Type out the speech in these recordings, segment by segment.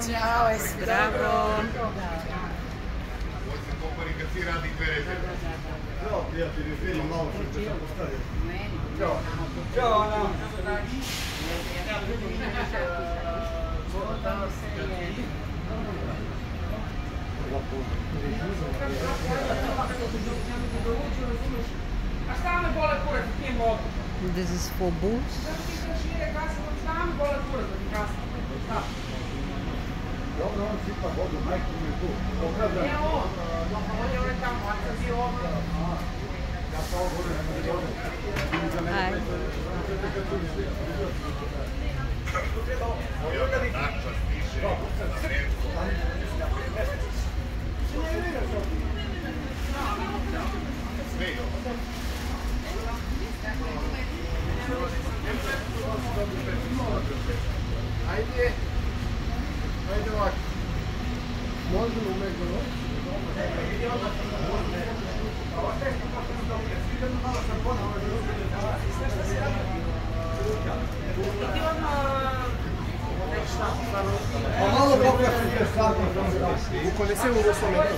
Ćao, jesi Bravo. Ćao, prijatelji, vidim malo što će se postaviti. Ćao. Ćao, Ana. This is for boots. Dobro, on sipa vodu, majku mi je tu. Pokazam. Ja pa ovo vodu. Hi. Ajde. Ajde ovako. Možemo u McDonald's? Pa malo pokažite sako. Ukonese u rosometu.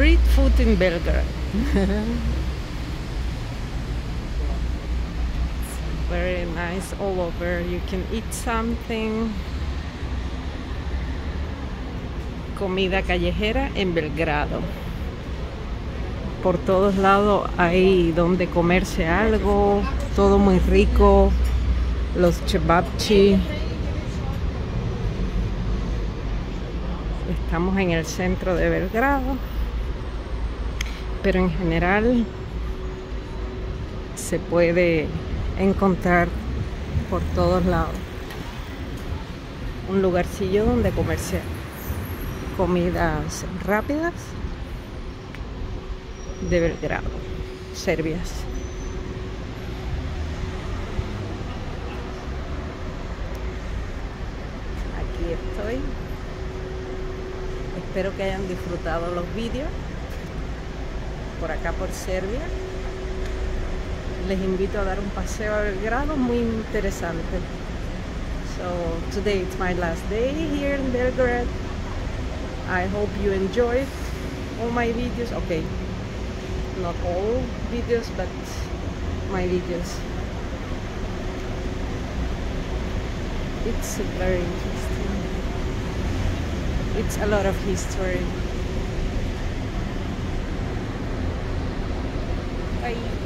Street food in Belgrade. Very nice all over. You can eat something. Comida callejera en Belgrado. Por todos lados hay donde comerse algo. Todo muy rico. Los cevapcici. Estamos en el centro de Belgrado, pero en general se puede encontrar por todos lados un lugarcillo donde comerse comidas rápidas de Belgrado, serbias. Aquí estoy. Espero que hayan disfrutado los vídeos por acá por Serbia. Les invito a dar un paseo a Belgrado, muy interesante. So today it's my last day here in Belgrade. I hope you enjoyed all my videos. Okay, not all videos, but my videos. It's very interesting. It's a lot of history. Bye.